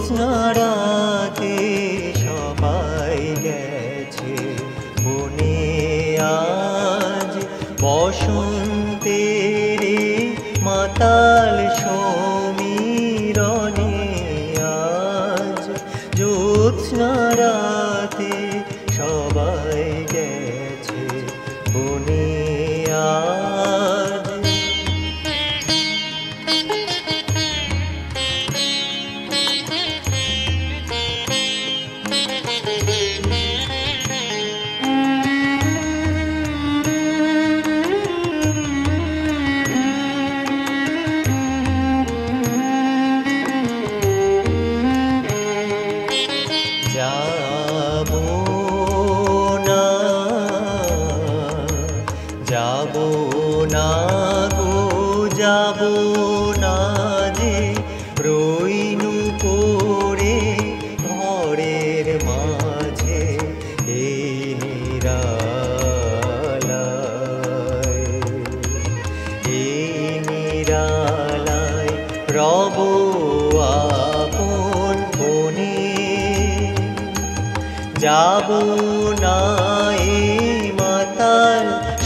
জ্যোৎস্না রাতে সবাই গেছে বনে আজ বসন্তের মাতাল সমীরণে আজ জ্যোৎস্না রাতে সবাই গেছে বনে আজ। যাবো না গো যাবো না যে রইনু পড়ে ঘরের মাঝে এই নিরালায় রব আপন বনে। যাবো না এই মাতাল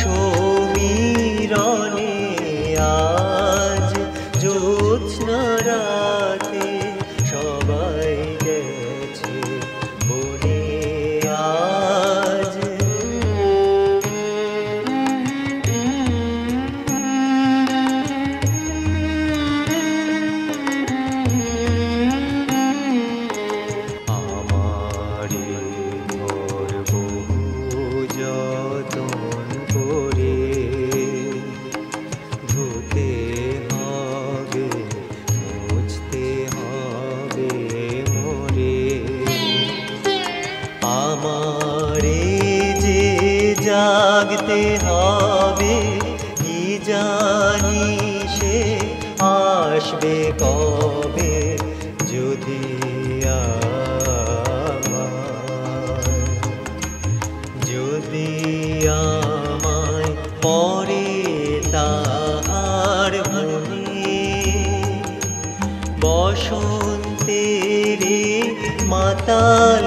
সমীরণে আজ জ্যোৎস্না রাতে সবাই গেছে বনে আজ। যতন করে ধুতে হবে মুছতে হবে মোরে আমারে যে জাগতে হবে কি জানি সে আসবে কবে যদি যদি আমায় পরে তাহার মনে বসন্তের মাতাল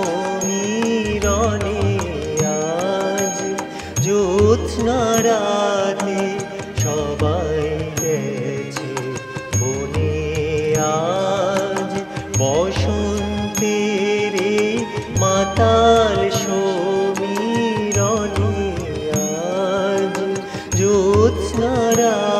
সমীরণে আজ জ্যোৎস্না রাতে সবাই গেছে বনে আজ বসন্তের মাতাল সমীরণে আজ জ্যোৎস্না রাতে।